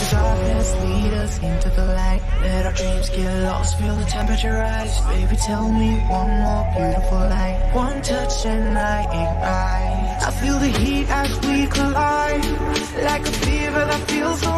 darkness lead us into the light. Let our dreams get lost, feel the temperature rise. Baby, tell me one more beautiful night. One touch and I ignite. I feel the heat as we collide, like a fever that feels so